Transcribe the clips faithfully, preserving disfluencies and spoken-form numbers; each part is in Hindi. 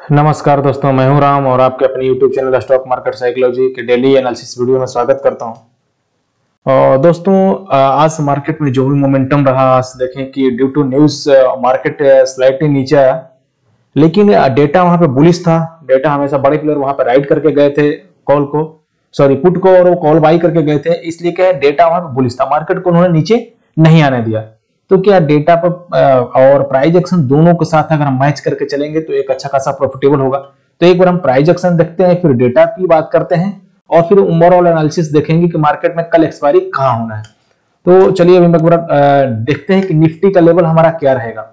नमस्कार दोस्तों, मैं हूं राम और आपके अपने YouTube channel stock market psychology के डेली एनालिसिस वीडियो में स्वागत करता हूं। और दोस्तों, आज मार्केट में जो भी मोमेंटम रहा, आज देखें कि due to news market slightly नीचे आया, लेकिन डेटा वहां पे बुलिश था। डेटा हमेशा बड़े प्लेयर वहां पे राइड करके गए थे कॉल को, सॉरी पुट को, और वो कॉल बाई करके गए थे, इसलिए क्या है डेटा वहां पे बुलिश था, मार्केट को उन्होंने नीचे नहीं आने दिया। तो क्या डेटा पर और प्राइस एक्शन दोनों के साथ अगर हम मैच करके चलेंगे तो एक अच्छा खासा प्रॉफिटेबल होगा। तो एक बार हम प्राइस एक्शन देखते हैं, फिर डेटा की बात करते हैं और फिर ओवरऑल एनालिसिस देखेंगे कि मार्केट में कल एक्सपायरी कहां होना है। तो चलिए अभी एक बार देखते हैं कि निफ्टी का लेवल हमारा क्या रहेगा।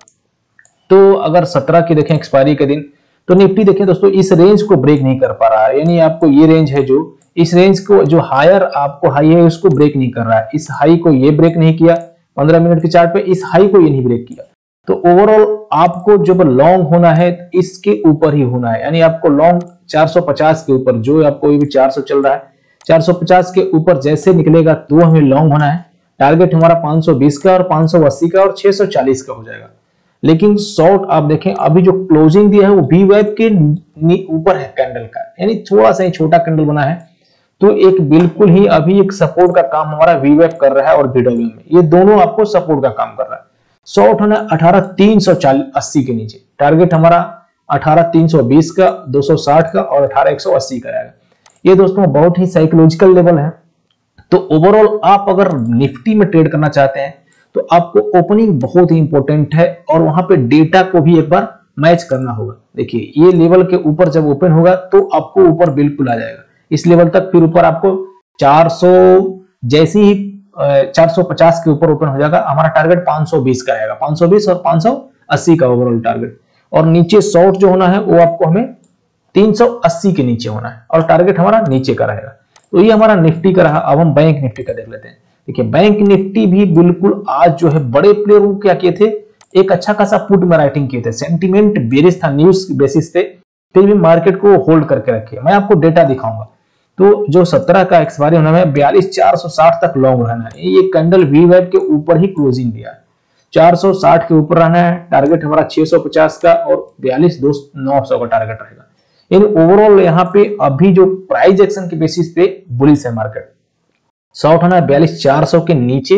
तो अगर सत्रह की देखें एक्सपायरी के दिन, तो निफ्टी देखें दोस्तों इस रेंज को ब्रेक नहीं कर पा रहा है, यानी आपको ये रेंज है जो इस रेंज को जो हायर आपको हाई है उसको ब्रेक नहीं कर रहा है। इस हाई को ये ब्रेक नहीं किया, पंद्रह मिनट के चार्ट पे इस हाई को ये नहीं ब्रेक किया। तो ओवरऑल आपको जब लॉन्ग होना है तो इसके ऊपर ही होना है, यानी आपको लॉन्ग चार सौ पचास के ऊपर, जो आपको ये भी चार सौ चल रहा है, चार सौ पचास के ऊपर जैसे निकलेगा तो हमें लॉन्ग होना है। टारगेट हमारा पाँच सौ बीस का और पाँच सौ अस्सी का और छह सौ चालीस का हो जाएगा। लेकिन शॉर्ट आप देखें अभी जो क्लोजिंग दिया है वो बी वेब के ऊपर है कैंडल का, यानी थोड़ा सा ही छोटा कैंडल बना है। तो एक बिल्कुल ही अभी एक सपोर्ट का काम हमारा वी वेब कर रहा है और बीडब्ल्यू में, ये दोनों आपको सपोर्ट का काम कर रहा है। शॉर्ट होना अठारह तीन सौ अस्सी के नीचे, टारगेट हमारा अठारह तीन सौ बीस का, दो सौ साठ का और अठारह एक सौ अस्सी का रहेगा। ये दोस्तों बहुत ही साइकोलॉजिकल लेवल है। तो ओवरऑल आप अगर निफ्टी में ट्रेड करना चाहते हैं तो आपको ओपनिंग बहुत ही इंपॉर्टेंट है और वहां पे डेटा को भी एक बार मैच करना होगा। देखिए ये लेवल के ऊपर जब ओपन होगा तो आपको ऊपर बिल्कुल आ जाएगा इस लेवल तक, फिर ऊपर आपको चार सौ जैसे ही चार सौ पचास के ऊपर ओपन हो जाएगा, हमारा टारगेट पाँच सौ बीस का आएगा, पाँच सौ बीस और पाँच सौ अस्सी का ओवरऑल टारगेट। और नीचे शॉर्ट जो होना है वो आपको हमें तीन सौ अस्सी के नीचे होना है और टारगेट हमारा नीचे का रहेगा। तो ये हमारा निफ्टी का रहा। अब हम बैंक निफ्टी का देख लेते हैं। देखिए बैंक निफ्टी भी बिल्कुल आज जो है बड़े प्लेयर क्या किए थे, एक अच्छा खासा पुट में राइटिंग किए थे। सेंटीमेंट बेरिश था न्यूज बेसिस पे, फिर भी मार्केट को होल्ड करके रखे। मैं आपको डेटा दिखाऊंगा। तो जो सत्रह का एक्सपायरी होना है बयालीस चार सौ साठ तक लॉन्ग रहना है। ये कैंडल वी वेब के ऊपर ही क्लोजिंग दिया है, चार सौ साठ के ऊपर रहना है। टारगेट हमारा छह सौ पचास का और बयालीस दो नौ सौ का टारगेट रहेगा। यानी ओवरऑल यहाँ पे अभी जो प्राइस एक्शन के बेसिस पे बुलिश है मार्केट। शॉर्ट होना है बयालीस चार सौ के नीचे,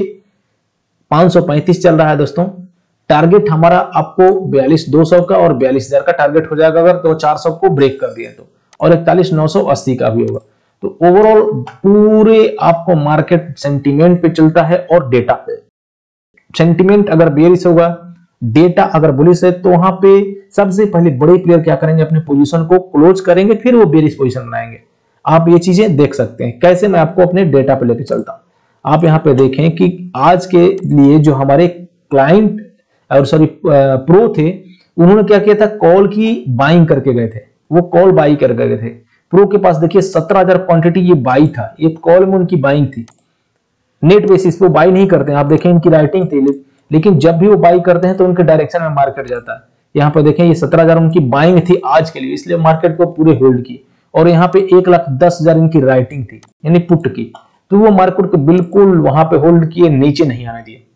पांच सौ पैंतीस चल रहा है दोस्तों। टारगेट हमारा आपको बयालीस दो सौ का और बयालीस हजार का टारगेट हो जाएगा अगर तो चार सौ को ब्रेक कर दिया तो, और इकतालीस नौ सौ अस्सी का भी होगा। तो ओवरऑल पूरे आपको मार्केट सेंटीमेंट पे चलता है और डेटा पे। सेंटीमेंट अगर बेरिश होगा, डेटा अगर बुलिश है, तो वहां पे सबसे पहले बड़े प्लेयर क्या करेंगे, अपने पोजीशन को क्लोज करेंगे, फिर वो बेरिश पोजीशन बनाएंगे। आप ये चीजें देख सकते हैं। कैसे, मैं आपको अपने डेटा पे लेके चलता हूं। आप यहाँ पे देखें कि आज के लिए जो हमारे क्लाइंट और सॉरी प्रो थे, उन्होंने क्या किया था, कॉल की बाइंग करके गए थे। वो कॉल बाई कर गए थे। प्रो के पास देखिए सत्रह हजार क्वांटिटी ये बाई था, ये कॉल में उनकी बाइंग थी। नेट बेसिस पे बाई नहीं करते हैं, आप देखें इनकी राइटिंग थी, लेकिन जब भी वो बाई करते हैं तो उनके डायरेक्शन में मार्केट जाता है। यहाँ पे देखें ये सत्रह हजार उनकी बाइंग थी आज के लिए, इसलिए मार्केट को पूरे होल्ड की। और यहाँ पे एक लाख दस हजार इनकी राइटिंग थी, यानी पुट की, तो वो मार्केट को बिल्कुल वहां पे होल्ड किए, नीचे नहीं आने दिए।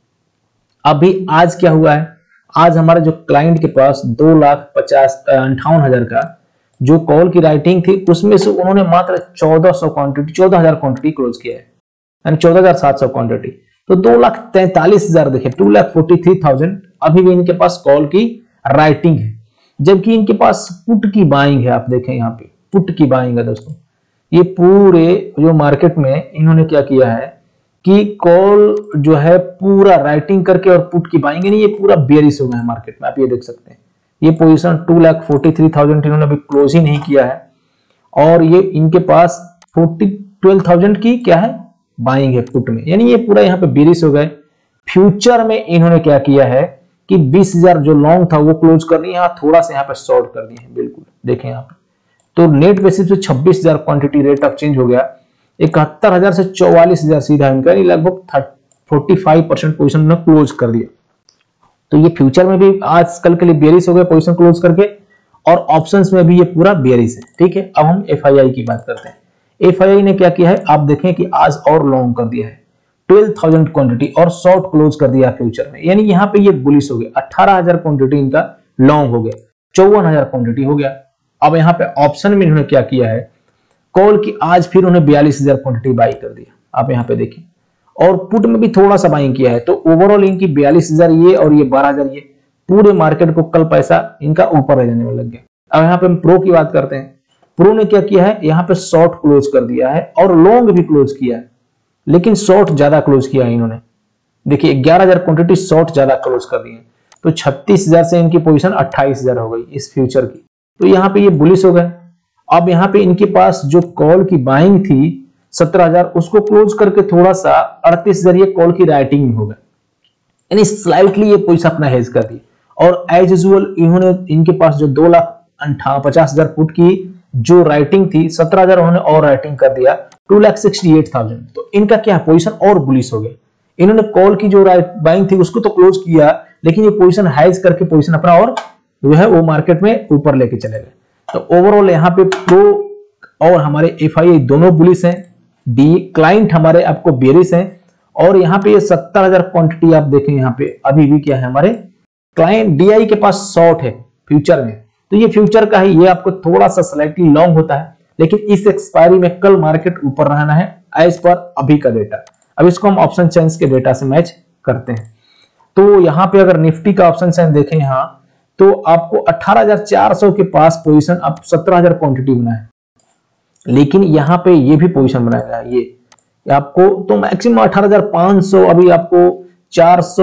अभी आज क्या हुआ है, आज हमारे जो क्लाइंट के पास दो लाख पचास अंठावन हजार का जो कॉल की राइटिंग थी, उसमें से उन्होंने मात्र चौदह सौ क्वांटिटी चौदह हजार क्वांटिटी क्लोज किया है, यानी चौदह हजार सात सौ क्वांटिटी। तो दो लाख तैंतालीस हजार देखे, two lakh forty three thousand अभी भी इनके पास कॉल की राइटिंग है, जबकि इनके पास पुट की बाइंग है। आप देखें यहाँ पे पुट की बाइंग है दोस्तों। ये पूरे जो मार्केट में इन्होंने क्या किया है कि कॉल जो है पूरा राइटिंग करके और पुट की बाइंग, यानी ये पूरा बेरिश हो गया है मार्केट में। आप ये देख सकते हैं, ये position two lakh forty three thousand इन्होंने अभी क्लोज ही नहीं किया है, और ये इनके पास फोर्टी ट्वेल्व थाउजेंड की क्या है बाइंग है पुट में, यानी ये पूरा यहाँ पे बेरिश हो गए। फ्यूचर में इन्होंने क्या किया है कि बीस हजार जो लॉन्ग था वो क्लोज कर दिया, यहाँ थोड़ा सा यहाँ पे शॉर्ट कर दिए हैं, बिल्कुल देखें यहाँ पे। तो नेट बेसिस पे छब्बीस हजार क्वांटिटी रेट ऑफ चेंज हो गया, इकहत्तर हजार से चौवालीस हजार सीधा इनका, लगभग फोर्टी फाइव परसेंट पोजिशन ने क्लोज कर दिया। तो ये फ्यूचर में भी आज कल के लिए बेरिश हो गया पोजीशन क्लोज करके, और ऑप्शंस में भी ये पूरा बेरिश है। ठीक है, अब हम एफ आई आई की बात करते हैं। एफ आई आई ने क्या किया है, आप देखें कि आज और लॉन्ग कर दिया है बारह हज़ार क्वांटिटी और शॉर्ट क्लोज कर दिया फ्यूचर में, यानी यहाँ पे ये बुलिश हो गया। अठारह हज़ार क्वांटिटी इनका लॉन्ग हो गया, चौवन हज़ार क्वांटिटी हो गया। अब यहाँ पे ऑप्शन में इन्होंने क्या किया है, कॉल की आज फिर उन्होंने बयालीस हजार क्वांटिटी बाई कर दिया, आप यहाँ पे देखिए, और पुट में भी थोड़ा सा बाइंग किया है। तो ओवरऑल इनकी बयालीस हजार ये और ये बारह हजार ये, पूरे मार्केट को कल पैसा इनका ऊपर जाने में लग गया। अब यहाँ पे हम प्रो की बात करते हैं। प्रो ने क्या किया है, यहाँ पे शॉर्ट क्लोज कर दिया है और लॉन्ग भी क्लोज किया है, लेकिन शॉर्ट ज्यादा क्लोज किया है इन्होंने। देखिए ग्यारह हजार क्वांटिटी शॉर्ट ज्यादा क्लोज कर दी है, तो छत्तीस हजार से इनकी पोजीशन अट्ठाईस हजार हो गई इस फ्यूचर की। तो यहाँ पे ये बुलिश हो गए। अब यहाँ पे इनके पास जो कॉल की बाइंग थी सत्रह हजार, उसको क्लोज करके थोड़ा सा अड़तीस हजार ये कॉल की राइटिंग में हो गए, यानी स्लाइटली ये पोजीशन अपना हेज कर दी। और एज यूजुअल इन्होंने इनके पास जो दो लाख अंठावन पचास हजार फुट की जो राइटिंग थी, सत्रह हजार उन्होंने और राइटिंग कर दिया, two lakh sixty eight thousand. तो इनका क्या पोजीशन और बुलिश हो गया। इन्होंने कॉल की जो बाइंग थी उसको तो क्लोज किया, लेकिन ये पोजीशन हाइज करके पोजीशन अपना और जो है वो मार्केट में ऊपर लेके चले गए। तो ओवरऑल यहाँ पे प्रो और हमारे एफ आई आई दोनों बुलिश हैं, डी क्लाइंट हमारे आपको बेरिश हैं। और यहाँ पे ये सत्तर हजार क्वांटिटी आप देखें, यहाँ पे अभी भी क्या है, हमारे क्लाइंट डी आई के पास शॉर्ट है फ्यूचर में। तो ये फ्यूचर का ही, ये आपको थोड़ा सा स्लाइटली लॉन्ग होता है, लेकिन इस एक्सपायरी में कल मार्केट ऊपर रहना है एज पर अभी का डेटा। अब इसको हम ऑप्शन चेंज के डेटा से मैच करते हैं। तो यहाँ पे अगर निफ्टी का ऑप्शन चेंज देखें यहाँ, तो आपको अठारह हजार चार सौ के पास पोजीशन, अब सत्रह हजार क्वांटिटी बना है, लेकिन यहाँ पे ये भी पोजीशन बनाया गया है ये आपको, तो मैक्सिमम अठारह हजार पांच सौ, अभी आपको चार सौ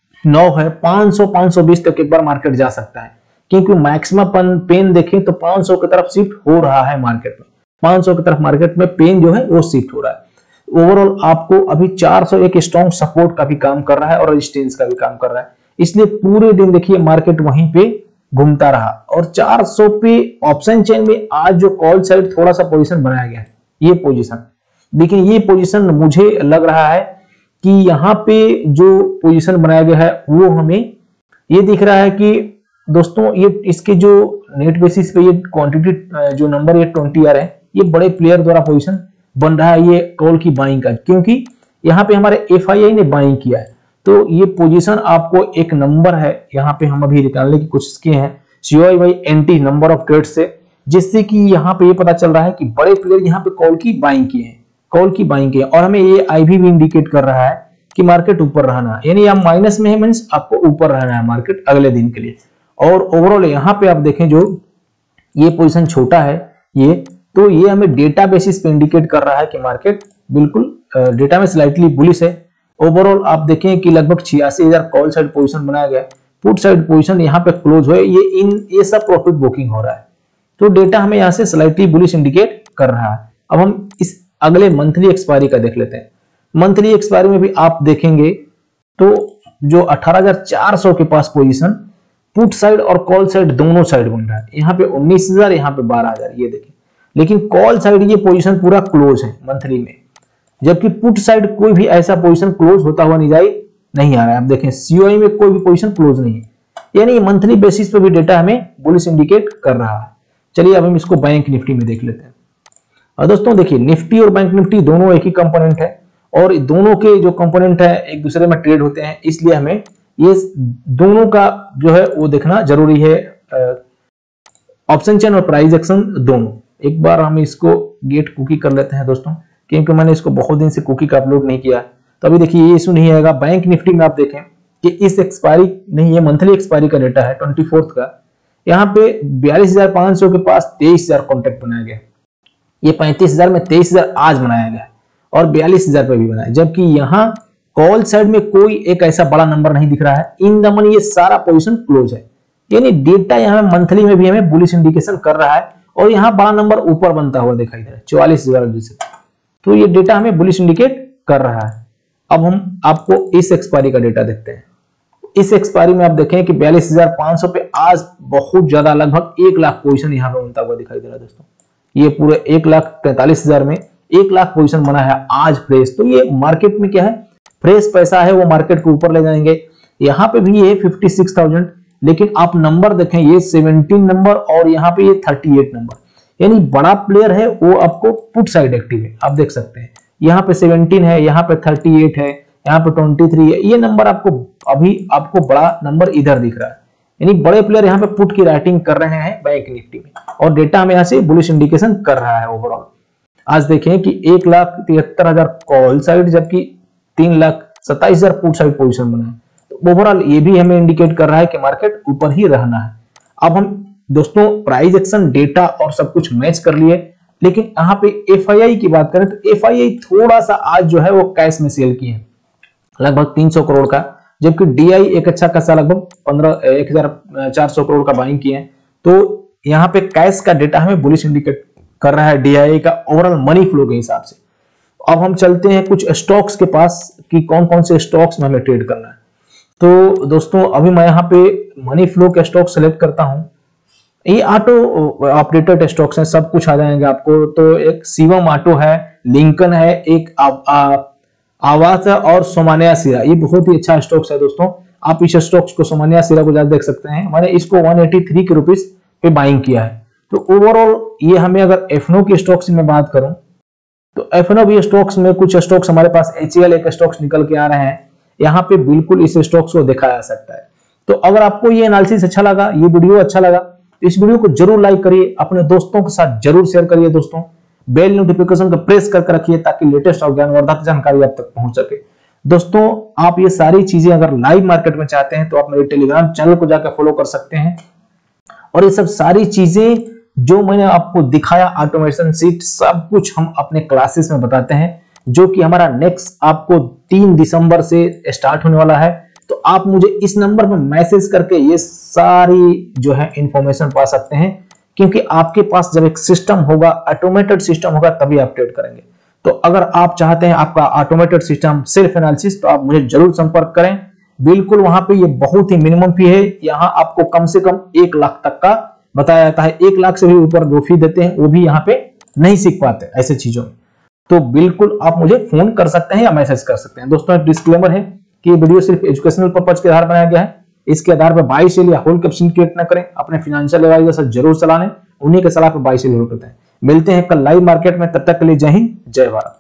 नौ है, पांच सौ पांच सौ बीस तक एक बार मार्केट जा सकता है, क्योंकि मैक्सिमम पेन देखें तो पांच सौ की तरफ शिफ्ट हो रहा है मार्केट में, पांच सौ की तरफ मार्केट में पेन जो है वो शिफ्ट हो रहा है। ओवरऑल आपको अभी चार सौ एक स्ट्रॉन्ग सपोर्ट का भी काम कर रहा है और रेजिस्टेंस का भी काम कर रहा है, इसलिए पूरे दिन देखिए मार्केट वहीं पे घूमता रहा। और चार सौ पे ऑप्शन चेन में आज जो कॉल साइड थोड़ा सा पोजीशन बनाया गया है, ये पोजीशन देखिए, ये पोजीशन मुझे लग रहा है कि यहाँ पे जो पोजीशन बनाया गया है वो हमें ये दिख रहा है कि दोस्तों ये इसके जो नेट बेसिस पे ये क्वांटिटी जो नंबर ये ट्वेंटी आ रहे हैं, ये बड़े प्लेयर द्वारा पोजीशन बन रहा है ये कॉल की बाइंग का, क्योंकि यहाँ पे हमारे एफ आई आई ने बाइंग किया है। तो ये पोजीशन आपको एक नंबर है, यहाँ पे हम अभी निकालने की कोशिश किए हैं C O I by N T number of trade से, जिससे कि यहाँ पे ये पता चल रहा है कि बड़े प्लेयर यहाँ पे कॉल की बाइंग किए हैं, कॉल की बाइंग किए, और हमें ये आई भी इंडिकेट कर रहा है कि मार्केट ऊपर रहना, यानी आप माइनस में है मींस आपको ऊपर रहना है मार्केट अगले दिन के लिए। और ओवरऑल यहाँ पे आप देखें जो ये पोजीशन छोटा है ये, तो ये हमें डेटा बेसिस पे इंडिकेट कर रहा है कि मार्केट बिल्कुल डेटा में स्लाइटली बुलिश है। ओवरऑल आप देखें कि लगभग छियासी हजार कॉल साइड पोजीशन बनाया गया, पुट साइड पोजीशन यहाँ पे क्लोज हुए, ये इन ये सब प्रॉफिट बुकिंग हो रहा है। तो डेटा हमें यहाँ से स्लाइटली बुलिश इंडिकेट कर रहा है। अब हम इस अगले मंथली एक्सपायरी का देख लेते हैं। मंथली एक्सपायरी में भी आप देखेंगे तो जो अठारह हजार चार सौ के पास पोजीशन पुट साइड और कॉल साइड दोनों साइड बन रहा है, यहाँ पे उन्नीस हजार, यहाँ पे बारह हजार, ये देखें, लेकिन कॉल साइड ये पोजीशन पूरा क्लोज है मंथली में, जबकि पुट साइड कोई भी ऐसा पोजीशन क्लोज होता हुआ निजाई नहीं आ रहा है। आप देखें सी ओ आई में कोई भी पोजीशन क्लोज नहीं है, यानी मंथली बेसिस पे भी डेटा हमें बुलिश इंडिकेट कर रहा है। चलिए अब हम इसको बैंक निफ्टी में देख लेते हैं। और दोस्तों देखिए निफ्टी और बैंक निफ्टी दोनों एक ही कंपोनेंट है, और दोनों के जो कंपोनेंट है एक दूसरे में ट्रेड होते हैं, इसलिए हमें ये दोनों का जो है वो देखना जरूरी है, ऑप्शन चेन और प्राइस एक्शन दोनों। एक बार हम इसको गेट कुकी कर लेते हैं दोस्तों, क्योंकि मैंने इसको बहुत दिन से कुकी का अपलोड नहीं किया, तो अभी देखिए ये इशू नहीं आएगा। बैंक निफ्टी में आप देखें कि इस एक्सपायरी नहीं, ये मंथली एक्सपायरी का डेटा है ट्वेंटी फोर्थ का, यहाँ पे बयालीस हजार पांच सौ के पास तेईस हजार कॉन्ट्रैक्ट बनाया गया, ये पैंतीस हजार में तेईस हजार आज बनाया गया और बयालीस हजार पे भी बनाया, जबकि यहाँ कॉल साइड में कोई एक ऐसा बड़ा नंबर नहीं दिख रहा है। इन द मनी ये सारा पोजीशन क्लोज है, यानी डेटा यहाँ मंथली में भी हमें बुलिश इंडिकेशन कर रहा है, और यहाँ बड़ा नंबर ऊपर बनता हुआ दिखाई दे रहा है चौवालीस हजार जैसे, तो ये डेटा हमें बुलिश इंडिकेट कर रहा है। अब हम आपको इस एक्सपायरी का डेटा देखते हैं। इस एक्सपायरी में आप देखें कि बयालीस हजार पांच सौ पे आज बहुत ज्यादा लगभग एक लाख पोजीशन यहाँ पे बनता हुआ दिखाई दे रहा है दोस्तों, ये पूरे एक लाख तैंतालीस हजार में एक लाख पोजीशन बना है आज फ्रेश। तो ये मार्केट में क्या है, फ्रेश पैसा है, वो मार्केट को ऊपर ले जाएंगे। यहाँ पे भी ये फिफ्टी सिक्स थाउजेंड, लेकिन आप नंबर देखें ये सेवनटीन नंबर और यहाँ पे ये थर्टी एट नंबर, यानी बड़ा प्लेयर है वो आपको पुट साइड एक्टिव है। आप देख सकते हैं यहाँ पे सेवनटीन है, यहाँ पे थर्टी एट है, यहाँ पे ट्वेंटी थ्री है, ये नंबर आपको अभी आपको बड़ा नंबर इधर दिख रहा है, यानी बड़े प्लेयर यहाँ पे पुट की राइटिंग कर रहे हैं बैंक निफ्टी में, और डेटा हमें यहाँ से बुलिश इंडिकेशन कर रहा है ओवरऑल। आज देखें कि एक लाख तिहत्तर हजार कॉल साइड, जबकि तीन लाख सत्ताईस हजार पुट साइड पोजिशन बना है। तो ओवरऑल ये भी हमें इंडिकेट कर रहा है कि मार्केट ऊपर ही रहना है। अब हम दोस्तों प्राइस एक्शन, डेटा और सब कुछ मैच कर लिए, लेकिन यहाँ पे एफ आई आई की बात करें तो एफ आई आई थोड़ा सा आज जो है वो कैश में सेल की है, लगभग तीन सौ करोड़ का, जबकि डी आई एक अच्छा खासा लगभग पंद्रह एक हजार चार सौ करोड़ का बाइंग किए हैं। तो यहाँ पे कैश का डेटा हमें बुलिश इंडिकेट कर रहा है डी आई आई का ओवरऑल मनी फ्लो के हिसाब से। अब हम चलते हैं कुछ स्टॉक्स के पास कि कौन कौन से स्टॉक्स में हमें ट्रेड करना है। तो दोस्तों अभी मैं यहाँ पे मनी फ्लो के स्टॉक सेलेक्ट करता हूं। ये ऑटो ऑपरेटेड स्टॉक्स हैं, सब कुछ आ जाएंगे आपको। तो एक शिवम ऑटो है, लिंकन है, एक आ, आ, आवास है और सोमानिया सीरा। ये बहुत ही अच्छा स्टॉक्स है दोस्तों। आप इस स्टॉक्स को, सोमानिया सीरा को ज्यादा देख सकते हैं। मैंने इसको एक सौ तिरासी के रुपीस पे बाइंग किया है। तो ओवरऑल ये हमें, अगर एफनो के स्टॉक्स में बात करूं तो एफनो भी स्टॉक्स में कुछ स्टॉक्स हमारे पास एच ई एल एक स्टॉक्स निकल के आ रहे हैं। यहाँ पे बिल्कुल इस स्टॉक्स को देखा जा सकता है। तो अगर आपको ये एनालिसिस अच्छा लगा, ये वीडियो अच्छा लगा, तो इस वीडियो को जरूर लाइक करिए, अपने दोस्तों के साथ जरूर शेयर करिए दोस्तों। बेल नोटिफिकेशन को प्रेस करके रखिए ताकि लेटेस्ट और ज्ञानवर्धक जानकारी आप तक पहुंच सके। दोस्तों आप ये सारी चीजें अगर लाइव मार्केट में चाहते हैं तो आप मेरे टेलीग्राम चैनल को जाकर फॉलो कर सकते हैं। और ये सब सारी चीजें जो मैंने आपको दिखाया, ऑटोमेशन सीट, सब कुछ हम अपने क्लासेस में बताते हैं, जो कि हमारा नेक्स्ट आपको तीन दिसंबर से स्टार्ट होने वाला है। तो आप मुझे इस नंबर पर मैसेज करके ये सारी जो है इंफॉर्मेशन पा सकते हैं, क्योंकि आपके पास जब एक सिस्टम होगा, ऑटोमेटेड सिस्टम होगा, तभी आप ट्रेड करेंगे। तो अगर आप चाहते हैं आपका ऑटोमेटेड सिस्टम सेल्फ एनालिसिस, तो आप मुझे जरूर संपर्क करें। बिल्कुल वहां पे ये बहुत ही मिनिमम फी है। यहाँ आपको कम से कम एक लाख तक का बताया जाता है। एक लाख से भी ऊपर जो फी देते हैं वो भी यहाँ पे नहीं सीख पाते ऐसे चीजों में। तो बिल्कुल आप मुझे फोन कर सकते हैं या मैसेज कर सकते हैं। दोस्तों डिस्क्लेमर है कि ये वीडियो सिर्फ एजुकेशनल पर्पज के आधार पर बनाया गया है। इसके आधार पर बाई सेल या होल्ड कैप्शन क्रिएट न करें। अपने फाइनेंशियल एडवाइजर से जरूर सलाह लें, उन्हीं के सलाह पर बाई सेल होल्ड करते हैं। मिलते हैं कल लाइव मार्केट में, तब तक के लिए जय हिंद, जय भारत।